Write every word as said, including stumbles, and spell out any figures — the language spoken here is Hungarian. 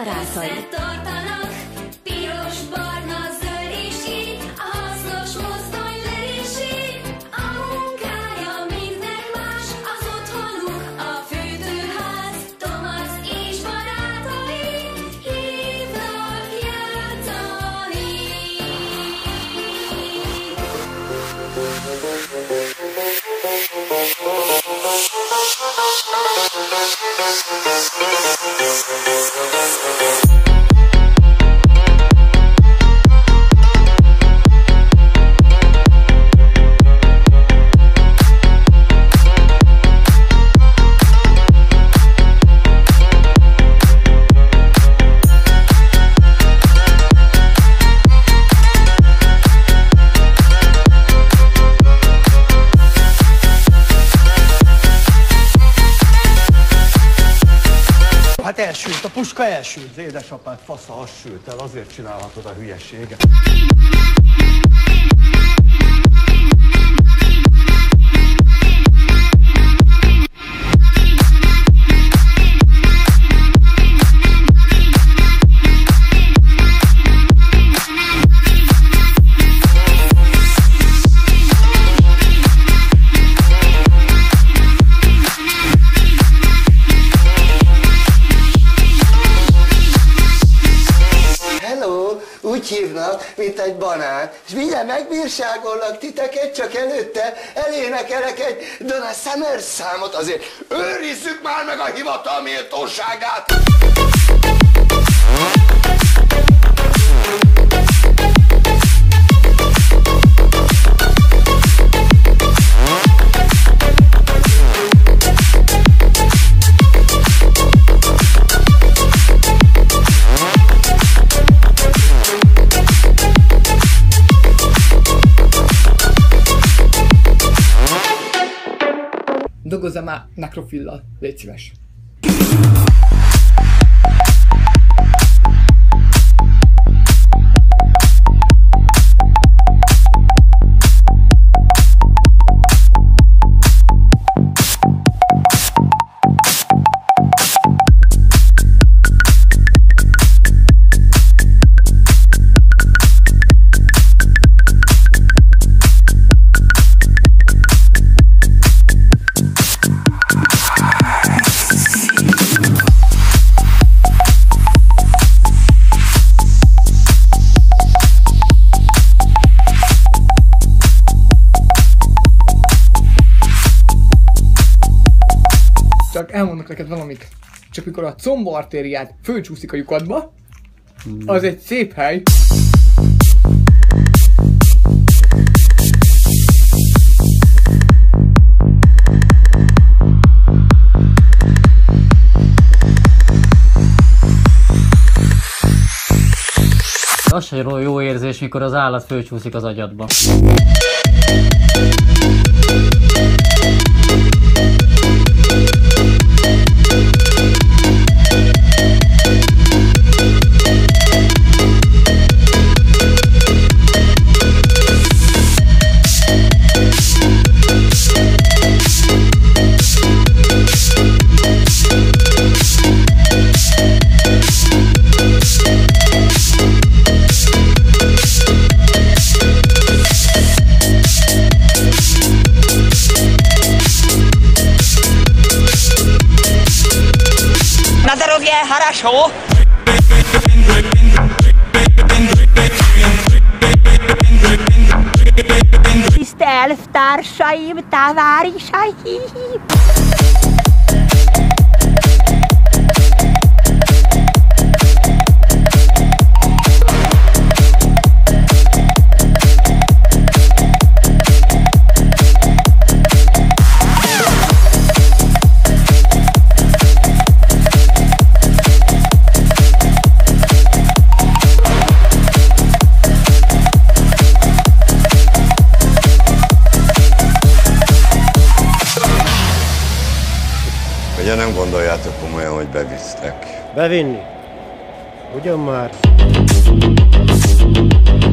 barátai. Összetartanak, piros, barna, zöld és kék, a hasznos mozdony leréség. A munkája mindnek más, az otthonuk a fürdőház. Tomasz és barátai hívnak játszani. Hát elsült, a puska elsült, az édesapád fasza az sült el, azért csinálhatod a hülyeséget. Úgy hívnak, mint egy banán, és mindjárt megbírságolnak titeket, csak előtte elénekelek egy Donna Summer számot, azért őrizzük már meg a hivatal méltóságát! Dolgozzam már nekrofillal, légy szíves. Csak elmondok neked valamit. Csak mikor a combartériád fölcsúszik a lyukadba, az egy szép hely. Az se jó érzés, mikor az állat fölcsúszik az agyadba. Хорошо. Tisztelt társaim, tavárisaim! Ugye nem gondoljátok komolyan, hogy bevisztek? Bevinni? Ugyan már?